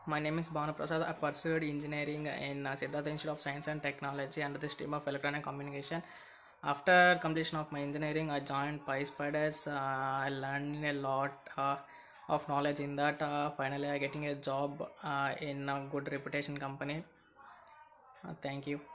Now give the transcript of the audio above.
My name is BHANU PRASAD. I pursued engineering in Siddhartha Institute of Science and Technology under the stream of electronic communication. After completion of my engineering, I joined PySpiders. I learned a lot of knowledge in that. Finally, I getting a job in a good reputation company. Thank you.